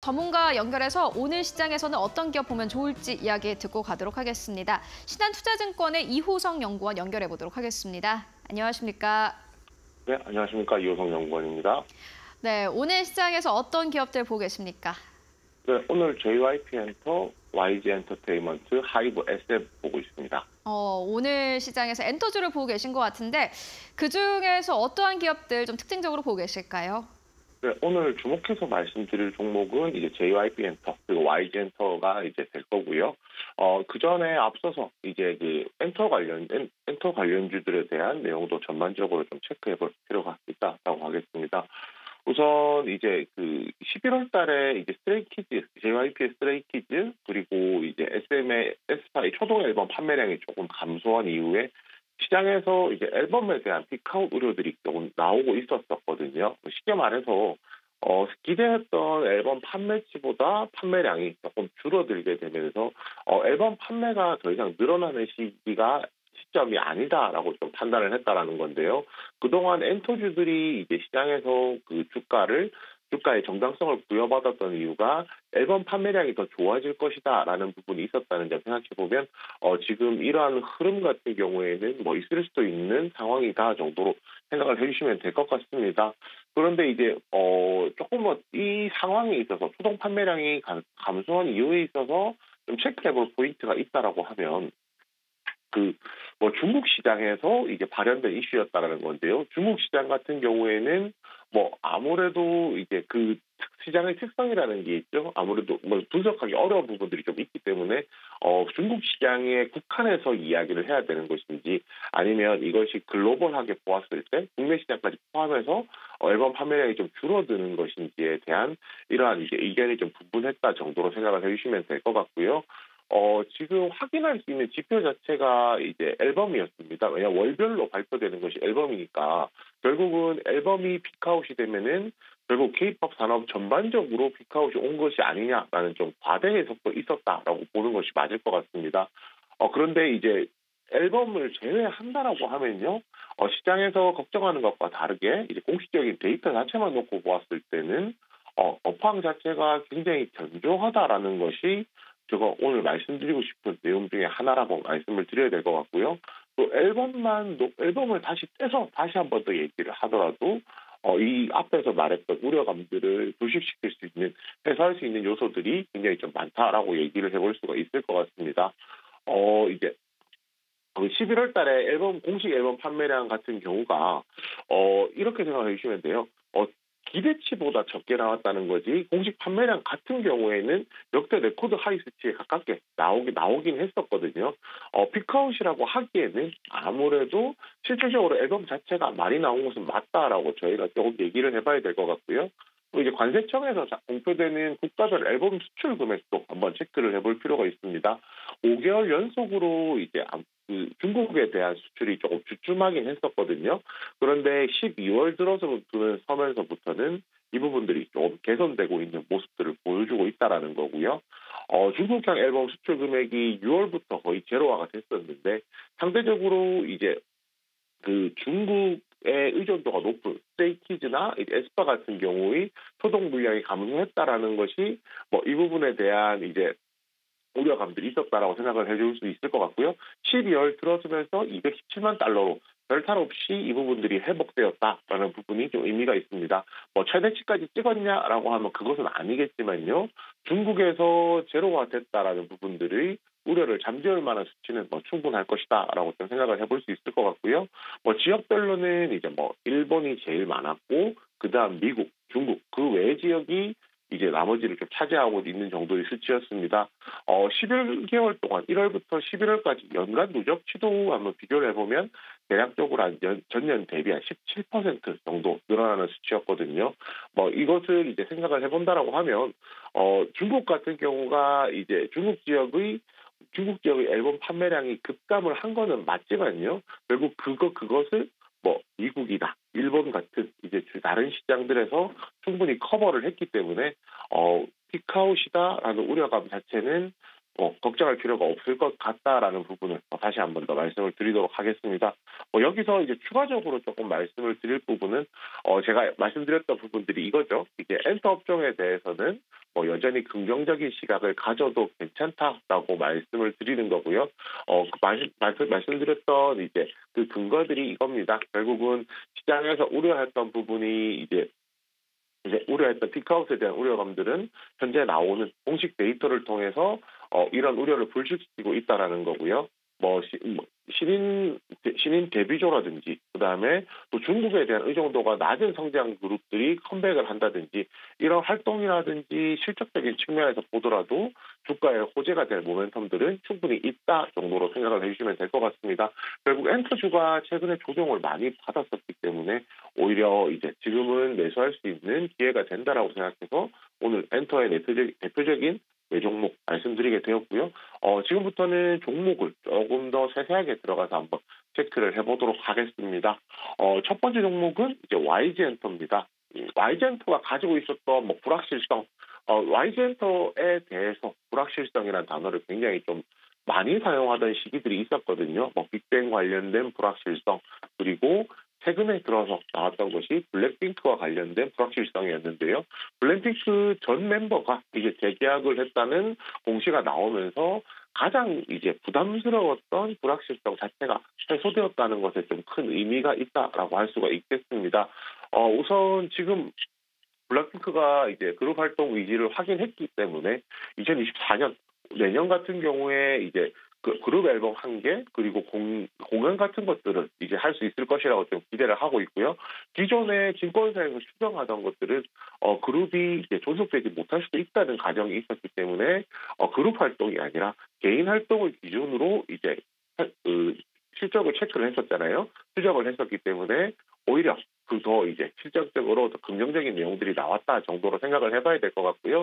전문가 연결해서 오늘 시장에서는 어떤 기업 보면 좋을지 이야기 듣고 가도록 하겠습니다. 신한투자증권의 이호성 연구원 연결해 보도록 하겠습니다. 안녕하십니까? 네, 안녕하십니까. 이호성 연구원입니다. 네, 오늘 시장에서 어떤 기업들 보고 계십니까? 네, 오늘 JYP엔터, YG엔터테인먼트, 하이브 SF 보고 있습니다. 오늘 시장에서 엔터주를 보고 계신 것 같은데 그중에서 어떠한 기업들 좀 특징적으로 보고 계실까요? 네, 오늘 주목해서 말씀드릴 종목은 이제 JYP엔터 그리고 YG엔터가 이제 될 거고요. 그 전에 앞서서 이제 그 엔터 관련주들에 대한 내용도 전반적으로 좀 체크해 볼 필요가 있다라고 하겠습니다. 우선 이제 그 11월 달에 이제 스트레이키즈, JYP의 스트레이키즈 그리고 이제 SM의 에스파의 초동 앨범 판매량이 조금 감소한 이후에 시장에서 이제 앨범에 대한 피크아웃 우려들이 조금 나오고 있었거든요. 쉽게 말해서 기대했던 앨범 판매치보다 판매량이 조금 줄어들게 되면서 앨범 판매가 더 이상 늘어나는 시점이 아니다라고 좀 판단을 했다라는 건데요. 그동안 엔터주들이 이제 시장에서 그 주가의 정당성을 부여받았던 이유가 앨범 판매량이 더 좋아질 것이다라는 부분이 있었다는 점 생각해보면 지금 이러한 흐름 같은 경우에는 뭐 있을 수도 있는 상황이다 정도로 생각을 해주시면 될 것 같습니다. 그런데 이제 조금 이 상황에 있어서 초동 판매량이 감소한 이유에 있어서 좀 체크해볼 포인트가 있다라고 하면 중국 시장에서 이제 발현된 이슈였다라는 건데요. 중국 시장 같은 경우에는 아무래도 이제 그 시장의 특성이라는 게 있죠. 아무래도 분석하기 어려운 부분들이 좀 있기 때문에 중국 시장에 국한해서 이야기를 해야 되는 것인지 아니면 이것이 글로벌하게 보았을 때 국내 시장까지 포함해서 앨범 판매량이 좀 줄어드는 것인지에 대한 이러한 이제 의견이 좀 분분했다 정도로 생각을 해주시면 될 것 같고요. 지금 확인할 수 있는 지표 자체가 이제 앨범이었습니다. 왜냐하면 월별로 발표되는 것이 앨범이니까 결국은 앨범이 피크아웃이 되면은 결국 K-팝 산업 전반적으로 피크아웃이 온 것이 아니냐라는 좀 과대 해석도 있었다라고 보는 것이 맞을 것 같습니다. 그런데 이제 앨범을 제외한다라고 하면요, 시장에서 걱정하는 것과 다르게 이제 공식적인 데이터 자체만 놓고 보았을 때는 업황 자체가 굉장히 견조하다라는 것이 제가 오늘 말씀드리고 싶은 내용 중에 하나라고 말씀을 드려야 될 것 같고요. 또 앨범을 다시 떼서 다시 한 번 더 얘기를 하더라도 이 앞에서 말했던 우려감들을 불식시킬 수 있는, 해소할 수 있는 요소들이 굉장히 좀 많다라고 얘기를 해볼 수가 있을 것 같습니다. 이제 11월 달에 공식 앨범 판매량 같은 경우가 이렇게 생각해 주시면 돼요. 기대치보다 적게 나왔다는 거지 공식 판매량 같은 경우에는 역대 레코드 하이 수치에 가깝게 나오긴 했었거든요. 피크아웃이라고 하기에는 아무래도 실질적으로 앨범 자체가 많이 나온 것은 맞다라고 저희가 조금 얘기를 해봐야 될 것 같고요. 또 이제 관세청에서 공표되는 국가별 앨범 수출 금액도 한번 체크를 해볼 필요가 있습니다. 5개월 연속으로 이제 중국에 대한 수출이 조금 주춤하긴 했었거든요. 그런데 12월 서면서부터는 이 부분들이 조금 개선되고 있는 모습들을 보여주고 있다라는 거고요. 중국향 앨범 수출 금액이 6월부터 거의 제로화가 됐었는데 상대적으로 이제 그 중국의 의존도가 높은 스트레이키즈나 에스파 같은 경우의 소동 물량이 감소했다라는 것이 이 부분에 대한 이제 우려감들이 있었다라고 생각을 해줄 수 있을 것 같고요. 12월 들어서면서 217만 달러로 별탈 없이 이 부분들이 회복되었다라는 부분이 좀 의미가 있습니다. 최대치까지 찍었냐라고 하면 그것은 아니겠지만요. 중국에서 제로화됐다라는 부분들의 우려를 잠재울 만한 수치는 충분할 것이다라고 좀 생각을 해볼 수 있을 것 같고요. 지역별로는 이제 일본이 제일 많았고 그다음 미국, 중국 그 외 지역이 이제 나머지를 좀 차지하고 있는 정도의 수치였습니다. 11개월 동안 1월부터 11월까지 연간 누적치도 한번 비교를 해보면 대략적으로 전년 대비 한 17% 정도 늘어나는 수치였거든요. 이것을 이제 생각을 해본다라고 하면 중국 같은 경우가 이제 중국 지역의 앨범 판매량이 급감을 한 거는 맞지만요. 결국 그것을 미국이다, 일본 같은 이제 다른 시장들에서 충분히 커버를 했기 때문에 피크아웃이다라는 우려감 자체는 걱정할 필요가 없을 것 같다라는 부분을 다시 한 번 더 말씀을 드리도록 하겠습니다. 여기서 이제 추가적으로 조금 말씀을 드릴 부분은 제가 말씀드렸던 부분들이 이거죠. 이게 엔터 업종에 대해서는 여전히 긍정적인 시각을 가져도 괜찮다라고 말씀을 드리는 거고요. 말씀드렸던 이제 그 근거들이 이겁니다. 결국은 시장에서 우려했던 부분이 이제 우려했던 피크아웃에 대한 우려감들은 현재 나오는 공식 데이터를 통해서 이런 우려를 불식시키고 있다라는 거고요. 신인 데뷔조라든지 그다음에 또 중국에 대한 의존도가 낮은 성장 그룹들이 컴백을 한다든지 이런 활동이라든지 실적적인 측면에서 보더라도 주가에 호재가 될 모멘텀들은 충분히 있다 정도로 생각을 해주시면 될 것 같습니다. 결국 엔터주가 최근에 조정을 많이 받았었기 때문에 오히려 이제 지금은 매수할 수 있는 기회가 된다라고 생각해서 오늘 엔터의 대표적인 종목 말씀드리게 되었고요. 지금부터는 종목을 조금 더 세세하게 들어가서 한번 체크를 해보도록 하겠습니다. 첫 번째 종목은 이제 YG엔터입니다. YG엔터가 가지고 있었던 불확실성, YG엔터에 대해서 불확실성이라는 단어를 굉장히 좀 많이 사용하던 시기들이 있었거든요. 빅뱅 관련된 불확실성, 그리고 최근에 들어서 나왔던 것이 블랙핑크와 관련된 불확실성이었는데요. 블랙핑크 전 멤버가 이제 재계약을 했다는 공시가 나오면서 가장 이제 부담스러웠던 불확실성 자체가 해소되었다는 것에 좀 큰 의미가 있다라고 할 수가 있겠습니다. 우선 지금 블랙핑크가 이제 그룹 활동 의지를 확인했기 때문에 2024년 내년 같은 경우에 이제 그룹 앨범 1개 그리고 공연 같은 것들을 이제 할 수 있을 것이라고 좀 기대를 하고 있고요. 기존에 증권사에서 추정하던 것들은 그룹이 이제 존속되지 못할 수도 있다는 가정이 있었기 때문에 그룹 활동이 아니라 개인 활동을 기준으로 이제 실적을 체크를 했었잖아요. 추적을 했었기 때문에 오히려 더 이제 실적적으로 더 긍정적인 내용들이 나왔다 정도로 생각을 해봐야 될 것 같고요.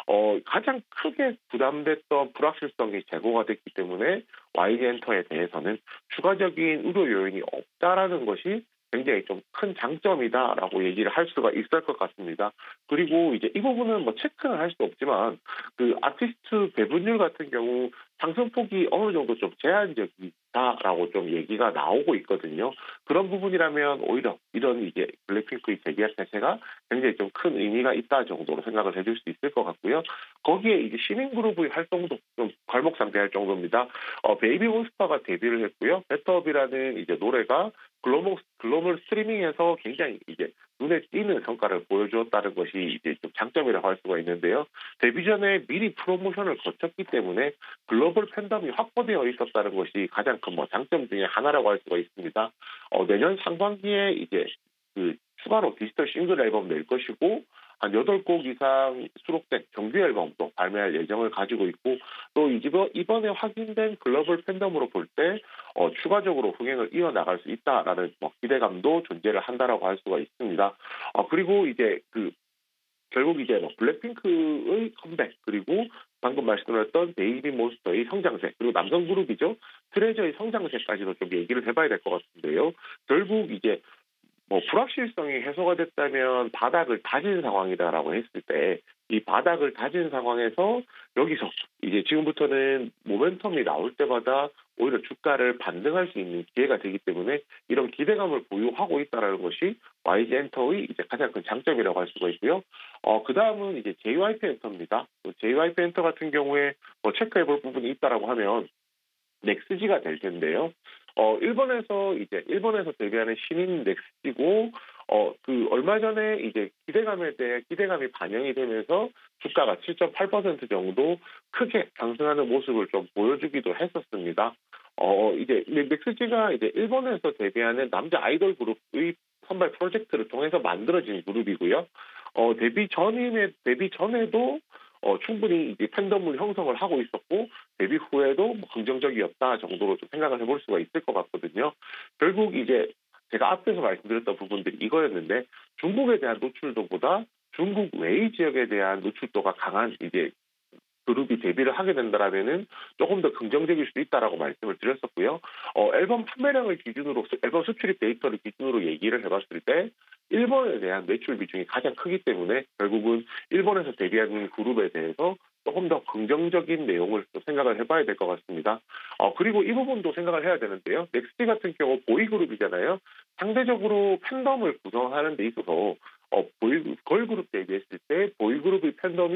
가장 크게 부담됐던 불확실성이 제거가 됐기 때문에 YG엔터에 대해서는 추가적인 우려 요인이 없다라는 것이 굉장히 좀 큰 장점이다라고 얘기를 할 수가 있을 것 같습니다. 그리고 이제 이 부분은 체크는 할 수 없지만 그 아티스트 배분율 같은 경우 상승폭이 어느 정도 좀 제한적이다라고 좀 얘기가 나오고 있거든요. 그런 부분이라면 오히려 이런 이제 블랙핑크의 재계약 자체가 굉장히 좀 큰 의미가 있다 정도로 생각을 해줄 수 있을 것 같고요. 거기에 이제 시민 그룹의 활동도 좀 괄목상대할 정도입니다. 베이비 몬스터가 데뷔를 했고요. 배터업이라는 이제 노래가 글로벌 스트리밍에서 굉장히 이제 눈에 띄는 성과를 보여주었다는 것이 이제 좀 장점이라고 할 수가 있는데요. 데뷔 전에 미리 프로모션을 거쳤기 때문에 글로벌 팬덤이 확보되어 있었다는 것이 가장 큰 장점 중에 하나라고 할 수가 있습니다. 내년 상반기에 이제 추가로 디지털 싱글 앨범 낼 것이고 한 8곡 이상 수록된 정규 앨범도 발매할 예정을 가지고 있고 또 이번에 확인된 글로벌 팬덤으로 볼 때 추가적으로 흥행을 이어나갈 수 있다라는 기대감도 존재를 한다라고 할 수가 있습니다. 그리고 이제 결국 이제 블랙핑크의 컴백 그리고 방금 말씀드렸던 베이비 몬스터의 성장세 그리고 남성 그룹이죠 트레저의 성장세까지도 좀 얘기를 해봐야 될 것 같은데요. 결국 이제 불확실성이 해소가 됐다면 바닥을 다진 상황이다라고 했을 때 이 바닥을 다진 상황에서 여기서 이제 지금부터는 모멘텀이 나올 때마다 오히려 주가를 반등할 수 있는 기회가 되기 때문에 이런 기대감을 보유하고 있다라는 것이 YG엔터의 이제 가장 큰 장점이라고 할 수가 있고요. 그 다음은 이제 JYP엔터입니다. JYP엔터 같은 경우에 체크해볼 부분이 있다라고 하면 넥스지가 될 텐데요. 일본에서 데뷔하는 신인 넥스지고, 얼마 전에 이제 기대감이 반영이 되면서 주가가 7.8% 정도 크게 상승하는 모습을 좀 보여주기도 했었습니다. 이제 넥스지가 이제 일본에서 데뷔하는 남자 아이돌 그룹의 선발 프로젝트를 통해서 만들어진 그룹이고요. 데뷔 전에도 충분히 이제 팬덤을 형성을 하고 있었고 데뷔 후에도 긍정적이었다 정도로 좀 생각을 해볼 수가 있을 것 같거든요. 결국 이제 제가 앞에서 말씀드렸던 부분들이 이거였는데 중국에 대한 노출도보다 중국 외의 지역에 대한 노출도가 강한 이제 그룹이 데뷔를 하게 된다라면은 조금 더 긍정적일 수도 있다라고 말씀을 드렸었고요. 앨범 판매량을 기준으로 앨범 수출입 데이터를 기준으로 얘기를 해봤을 때 일본에 대한 매출 비중이 가장 크기 때문에 결국은 일본에서 데뷔하는 그룹에 대해서 조금 더 긍정적인 내용을 좀 생각을 해봐야 될 것 같습니다. 그리고 이 부분도 생각을 해야 되는데요. 넥스티 같은 경우 보이그룹이잖아요. 상대적으로 팬덤을 구성하는 데 있어서 걸그룹 데뷔했을 때 보이그룹의 팬덤이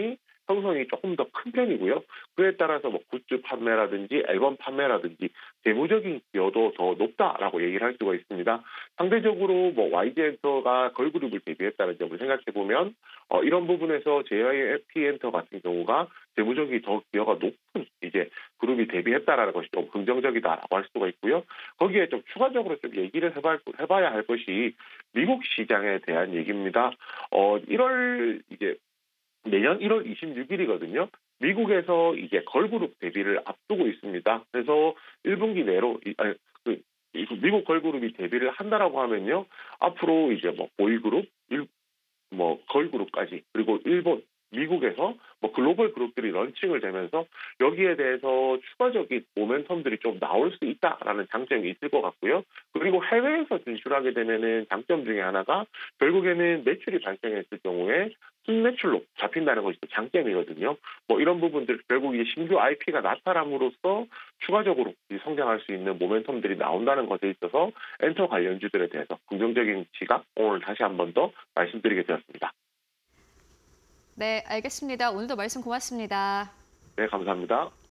형성이 조금 더 큰 편이고요. 그에 따라서 뭐 굿즈 판매라든지 앨범 판매라든지 재무적인 기여도 더 높다라고 얘기를 할 수가 있습니다. 상대적으로 뭐 YG엔터가 걸그룹을 데뷔했다는 점을 생각해 보면 이런 부분에서 JYP엔터 같은 경우가 재무적인 더 기여가 높은 이제 그룹이 데뷔했다라는 것이 좀 긍정적이다라고 할 수가 있고요. 거기에 좀 추가적으로 좀 얘기를 해봐야 할 것이 미국 시장에 대한 얘기입니다. 1월 이제 내년 1월 26일이거든요. 미국에서 이제 걸그룹 데뷔를 앞두고 있습니다. 그래서 1분기 내로 미국 걸그룹이 데뷔를 한다라고 하면요. 앞으로 이제 뭐 보이그룹, 뭐 걸그룹까지 그리고 일본, 미국에서 뭐 글로벌 그룹들이 런칭을 되면서 여기에 대해서 추가적인 모멘텀들이 좀 나올 수 있다라는 장점이 있을 것 같고요. 그리고 해외에서 진출하게 되면은 장점 중에 하나가 결국에는 매출이 발생했을 경우에 순매출로 잡힌다는 것이 또 장점이거든요. 뭐 이런 부분들 결국 이제 신규 IP가 나타남으로써 추가적으로 성장할 수 있는 모멘텀들이 나온다는 것에 있어서 엔터 관련주들에 대해서 긍정적인 시각 오늘 다시 한 번 더 말씀드리게 되었습니다. 네, 알겠습니다. 오늘도 말씀 고맙습니다. 네, 감사합니다.